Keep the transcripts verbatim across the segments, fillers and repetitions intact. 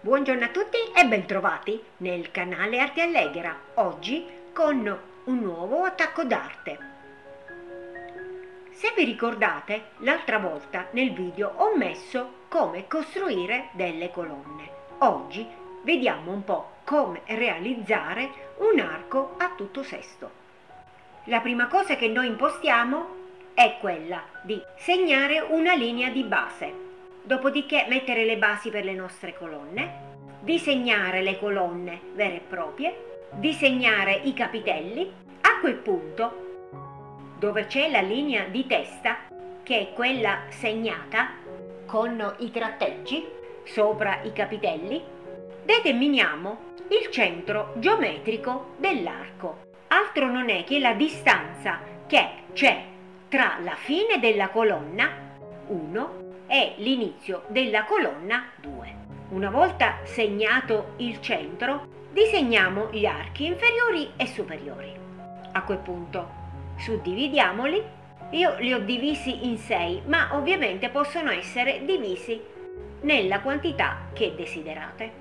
Buongiorno a tutti e bentrovati nel canale Arte Allegra, oggi con un nuovo attacco d'arte. Se vi ricordate, l'altra volta nel video ho messo come costruire delle colonne. Oggi vediamo un po' come realizzare un arco a tutto sesto. La prima cosa che noi impostiamo è quella di segnare una linea di base. Dopodiché mettere le basi per le nostre colonne, disegnare le colonne vere e proprie, disegnare i capitelli. A quel punto, dove c'è la linea di testa, che è quella segnata con i tratteggi sopra i capitelli, determiniamo il centro geometrico dell'arco. Altro non è che la distanza che c'è tra la fine della colonna uno e l'inizio della colonna due. Una volta segnato il centro, disegniamo gli archi inferiori e superiori. A quel punto suddividiamoli. Io li ho divisi in sei, ma ovviamente possono essere divisi nella quantità che desiderate.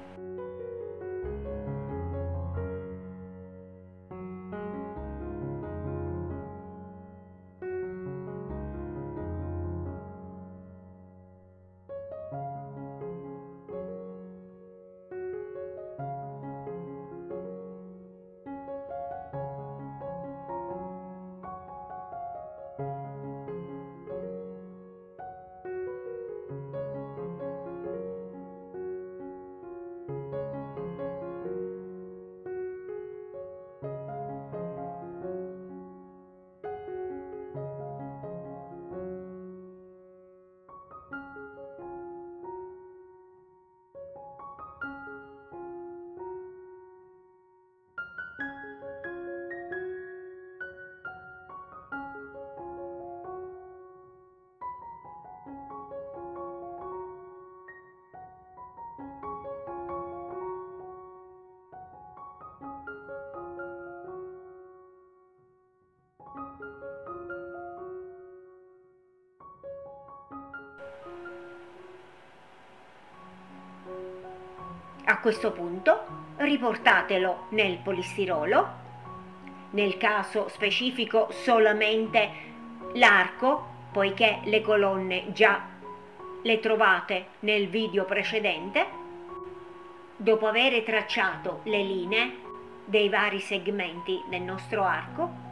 A questo punto riportatelo nel polistirolo, nel caso specifico solamente l'arco, poiché le colonne già le trovate nel video precedente. Dopo aver tracciato le linee dei vari segmenti del nostro arco,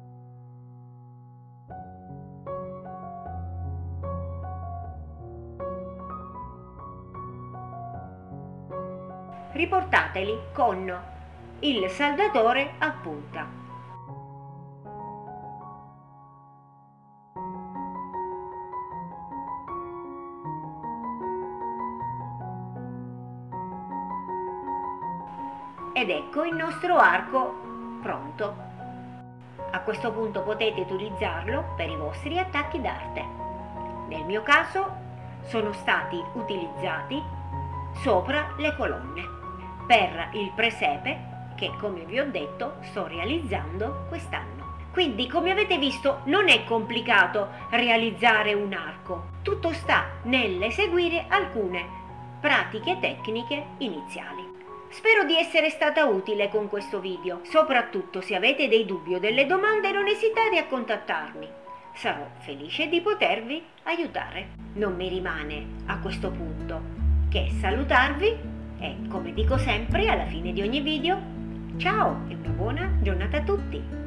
riportateli con il saldatore a punta. Ed ecco il nostro arco pronto. A questo punto potete utilizzarlo per i vostri attacchi d'arte. Nel mio caso sono stati utilizzati sopra le colonne per il presepe che, come vi ho detto, sto realizzando quest'anno. Quindi, come avete visto, non è complicato realizzare un arco, tutto sta nell'eseguire alcune pratiche tecniche iniziali. Spero di essere stata utile con questo video. Soprattutto, se avete dei dubbi o delle domande, non esitate a contattarmi. Sarò felice di potervi aiutare. Non mi rimane a questo punto che salutarvi e, come dico sempre alla fine di ogni video, ciao e una buona giornata a tutti!